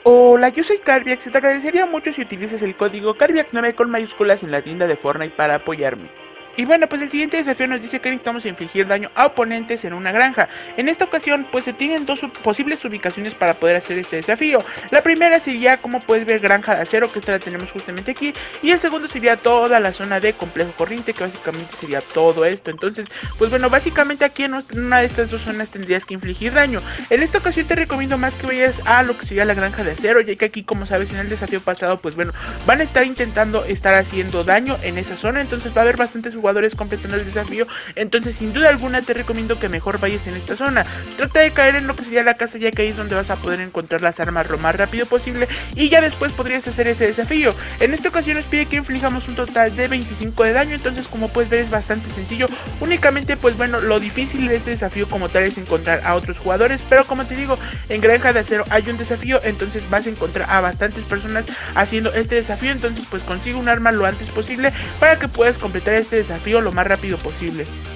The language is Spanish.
Hola, yo soy Carbiax y te agradecería mucho si utilizas el código Carbiax9 con mayúsculas en la tienda de Fortnite para apoyarme. Y bueno, pues el siguiente desafío nos dice que necesitamos infligir daño a oponentes en una granja. En esta ocasión, pues se tienen dos posibles ubicaciones para poder hacer este desafío. La primera sería, como puedes ver, Granja de Acero, que esta la tenemos justamente aquí. Y el segundo sería toda la zona de Complejo Corriente, que básicamente sería todo esto. Entonces, pues bueno, básicamente aquí en una de estas dos zonas tendrías que infligir daño. En esta ocasión te recomiendo más que vayas a lo que sería la Granja de Acero, ya que aquí, como sabes, en el desafío pasado, pues bueno, van a estar intentando estar haciendo daño en esa zona. Entonces va a haber bastantes jugadores completando el desafío, entonces sin duda alguna te recomiendo que mejor vayas en esta zona. Trata de caer en lo que sería la casa, ya que ahí es donde vas a poder encontrar las armas lo más rápido posible y ya después podrías hacer ese desafío. En esta ocasión nos pide que inflijamos un total de 25 de daño, entonces como puedes ver es bastante sencillo. Únicamente pues bueno, lo difícil de este desafío como tal es encontrar a otros jugadores, pero como te digo, en Granja de Acero hay un desafío, entonces vas a encontrar a bastantes personas haciendo este desafío, entonces pues consigue un arma lo antes posible para que puedas completar este desafío lo más rápido posible.